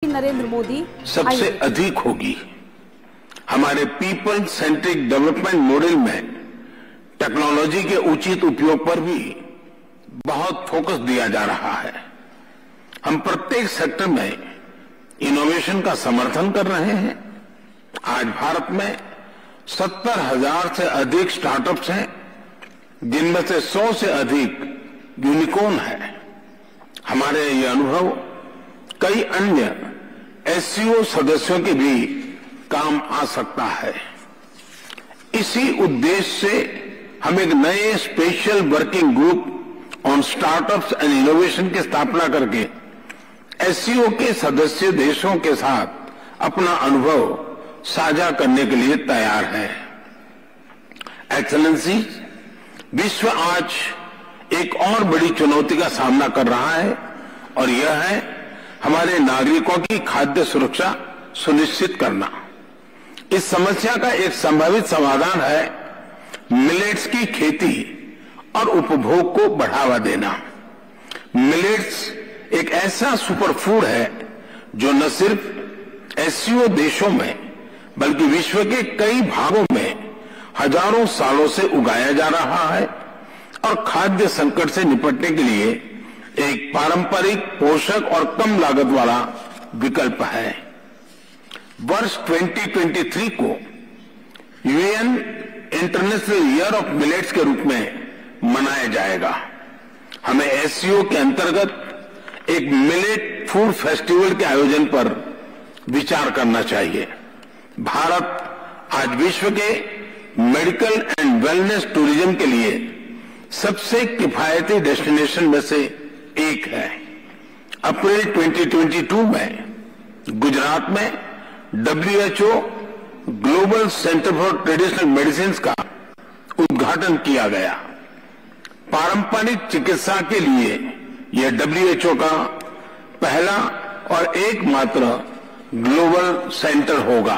नरेंद्र मोदी सबसे अधिक होगी। हमारे पीपल सेंट्रिक डेवलपमेंट मॉडल में टेक्नोलॉजी के उचित उपयोग पर भी बहुत फोकस दिया जा रहा है। हम प्रत्येक सेक्टर में इनोवेशन का समर्थन कर रहे हैं। आज भारत में 70,000 से अधिक स्टार्टअप्स हैं, जिनमें से 100 से अधिक यूनिकॉर्न है। हमारे ये अनुभव कई अन्य एससीओ सदस्यों के भी काम आ सकता है। इसी उद्देश्य से हम एक नए special working group on startups and innovation की स्थापना करके एससीओ के सदस्य देशों के साथ अपना अनुभव साझा करने के लिए तैयार है। एक्सेलेंसी, विश्व आज एक और बड़ी चुनौती का सामना कर रहा है और यह है हमारे नागरिकों की खाद्य सुरक्षा सुनिश्चित करना। इस समस्या का एक संभावित समाधान है मिलेट्स की खेती और उपभोग को बढ़ावा देना। मिलेट्स एक ऐसा सुपर फूड है जो न सिर्फ एससीओ देशों में बल्कि विश्व के कई भागों में हजारों सालों से उगाया जा रहा है और खाद्य संकट से निपटने के लिए एक पारंपरिक, पोषक और कम लागत वाला विकल्प है। वर्ष 2023 को UN international year of millets के रूप में मनाया जाएगा। हमें एससीओ के अंतर्गत एक मिलेट फूड फेस्टिवल के आयोजन पर विचार करना चाहिए। भारत आज विश्व के मेडिकल एंड वेलनेस टूरिज्म के लिए सबसे किफायती डेस्टिनेशन में से एक है। अप्रैल 2022 में गुजरात में WHO global centre for traditional medicine का उद्घाटन किया गया। पारंपरिक चिकित्सा के लिए यह WHO का पहला और एकमात्र ग्लोबल सेंटर होगा।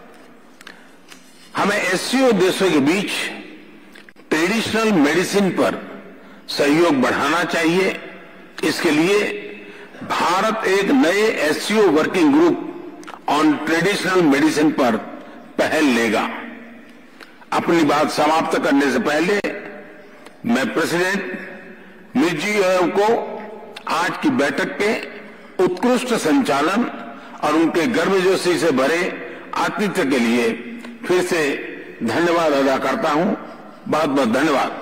हमें एससीओ देशों के बीच ट्रेडिशनल मेडिसिन पर सहयोग बढ़ाना चाहिए। इसके लिए भारत एक नए SCO working group on traditional medicine पर पहल लेगा। अपनी बात समाप्त करने से पहले मैं प्रेसिडेंट मिर्जियोयेव को आज की बैठक के उत्कृष्ट संचालन और उनके गर्मजोशी से भरे आतिथ्य के लिए फिर से धन्यवाद अदा करता हूं। बहुत बहुत धन्यवाद।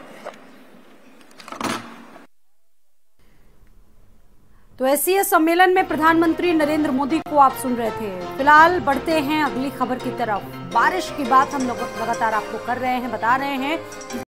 तो एससीओ सम्मेलन में प्रधानमंत्री नरेंद्र मोदी को आप सुन रहे थे। फिलहाल बढ़ते हैं अगली खबर की तरफ। बारिश की बात हम लोग लगातार आपको कर रहे हैं, बता रहे हैं।